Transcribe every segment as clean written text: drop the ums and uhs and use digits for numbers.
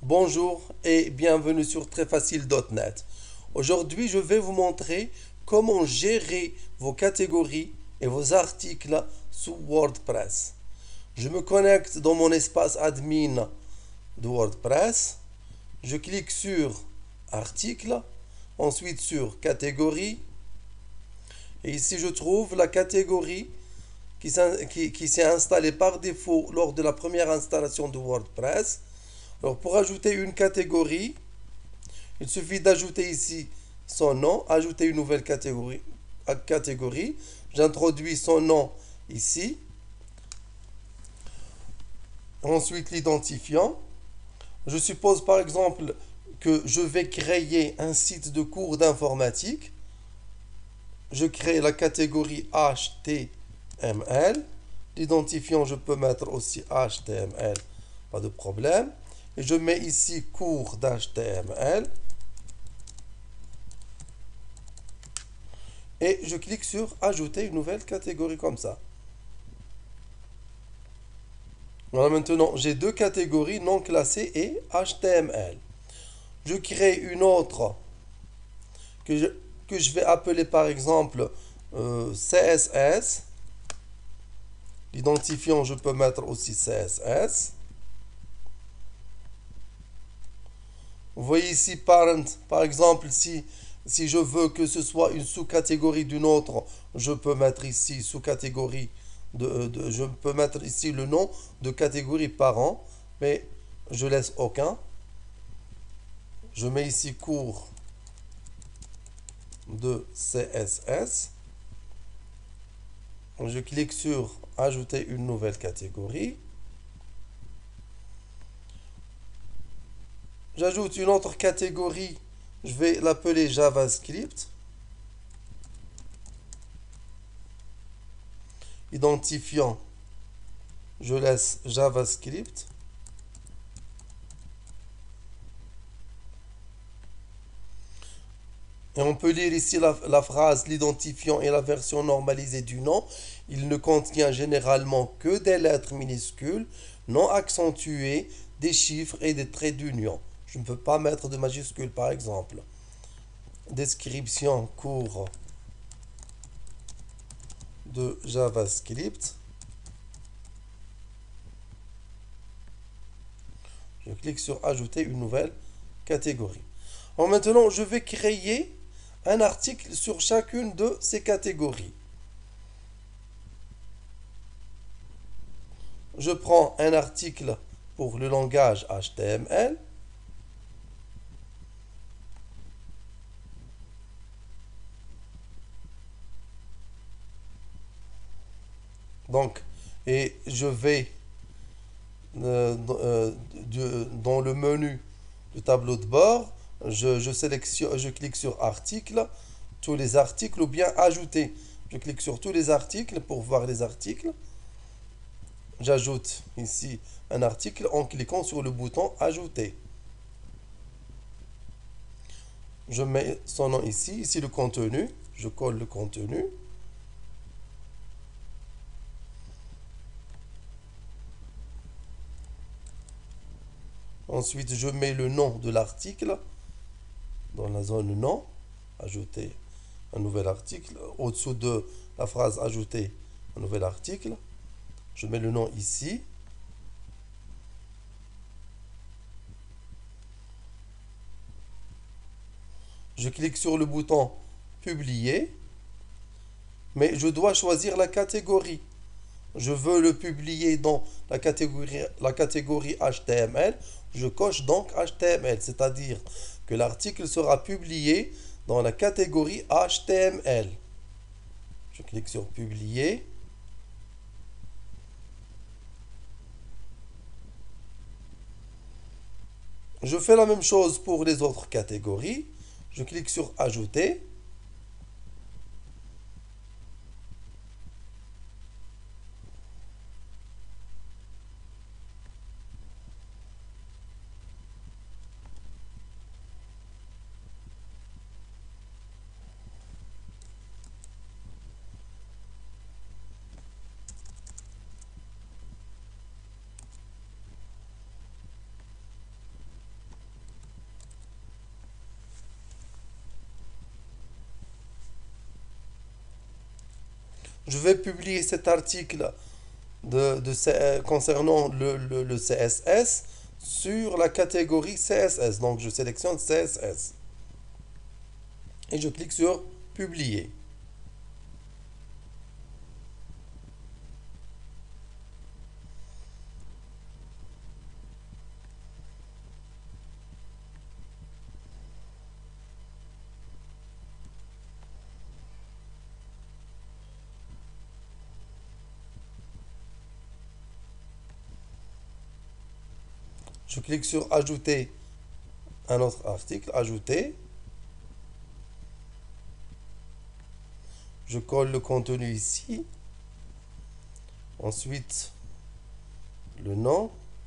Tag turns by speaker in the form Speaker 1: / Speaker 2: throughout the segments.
Speaker 1: Bonjour et bienvenue sur trèsfacile.net. Aujourd'hui, je vais vous montrer comment gérer vos catégories et vos articles sous WordPress. Je me connecte dans mon espace admin de WordPress. Je clique sur Articles, ensuite sur Catégories. Et ici, je trouve la catégorie qui s'est installée par défaut lors de la première installation de WordPress. Alors, pour ajouter une catégorie, il suffit d'ajouter ici son nom, ajouter une nouvelle catégorie. J'introduis son nom ici. Ensuite, l'identifiant. Je suppose par exemple que je vais créer un site de cours d'informatique. Je crée la catégorie HTML. L'identifiant, je peux mettre aussi HTML, pas de problème. Et je mets ici cours d'HTML. Et je clique sur ajouter une nouvelle catégorie comme ça. Voilà, maintenant j'ai deux catégories non classées et HTML. Je crée une autre que je, que je vais appeler par exemple CSS. L'identifiant, je peux mettre aussi CSS. Vous voyez ici parent, par exemple, si je veux que ce soit une sous-catégorie d'une autre, je peux mettre ici sous-catégorie je peux mettre ici le nom de catégorie parent, mais je laisse aucun. Je mets ici cours de CSS. Je clique sur ajouter une nouvelle catégorie. J'ajoute une autre catégorie. Je vais l'appeler JavaScript. Identifiant, je laisse JavaScript. Et on peut lire ici la phrase, l'identifiant est la version normalisée du nom. Il ne contient généralement que des lettres minuscules, non accentuées, des chiffres et des traits d'union. Je ne peux pas mettre de majuscules par exemple. Description cours de JavaScript. Je clique sur ajouter une nouvelle catégorie. Alors maintenant, je vais créer un article sur chacune de ces catégories. Je prends un article pour le langage HTML. Donc, et je vais dans le menu du tableau de bord, je clique sur article, tous les articles ou bien ajouter. Je clique sur tous les articles pour voir les articles. J'ajoute ici un article en cliquant sur le bouton ajouter. Je mets son nom ici, ici le contenu, je colle le contenu. Ensuite, je mets le nom de l'article dans la zone nom, ajouter un nouvel article. Au-dessous de la phrase ajouter un nouvel article, je mets le nom ici. Je clique sur le bouton publier, mais je dois choisir la catégorie. Je veux le publier dans la catégorie HTML. Je coche donc HTML, c'est-à-dire que l'article sera publié dans la catégorie HTML. Je clique sur publier. Je fais la même chose pour les autres catégories. Je clique sur ajouter. Je vais publier cet article concernant le CSS sur la catégorie CSS. Donc je sélectionne CSS et je clique sur publier. Je clique sur ajouter un autre article, ajouter. Je colle le contenu ici. Ensuite, le nom.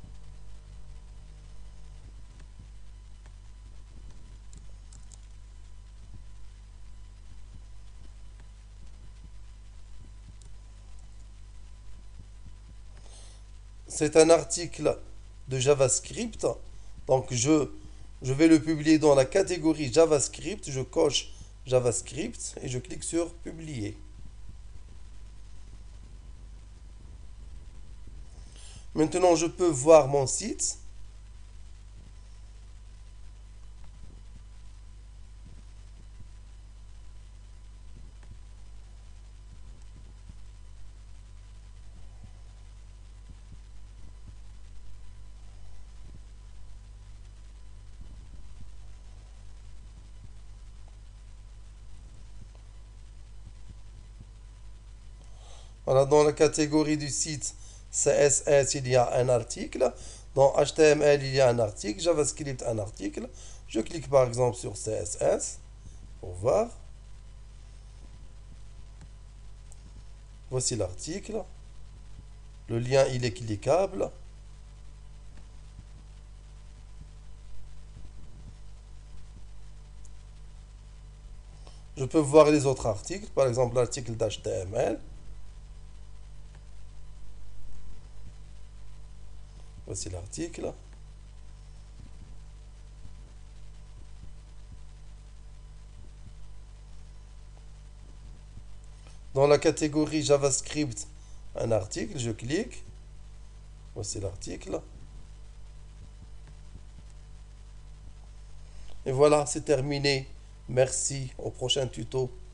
Speaker 1: C'est un article de JavaScript. Donc je vais le publier dans la catégorie JavaScript. Je coche JavaScript et je clique sur publier. Maintenant, je peux voir mon site. Voilà, dans la catégorie du site CSS, il y a un article. Dans HTML, il y a un article. JavaScript, un article. Je clique par exemple sur CSS pour voir. Voici l'article. Le lien, il est cliquable. Je peux voir les autres articles, par exemple l'article d'HTML. Voici l'article. Dans la catégorie JavaScript, un article, je clique. Voici l'article. Et voilà, c'est terminé. Merci, au prochain tuto.